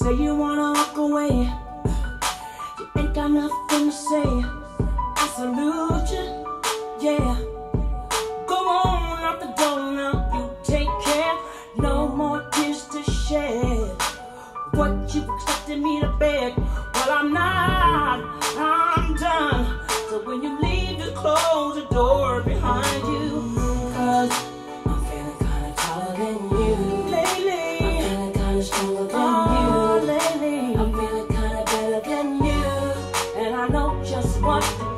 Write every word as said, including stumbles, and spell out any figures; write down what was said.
say you wanna walk away, you ain't got nothing to say. I salute you, yeah. Go on out the door now, you take care. No more tears to shed. What you expected me to beg? Well, I'm not, I'm done. So when you leave, you close the door behind you. Cause I'm feeling kinda taller than you lately. I'm feeling kinda stronger than oh, you lately. I'm feeling kinda better than you. And I know just what to do.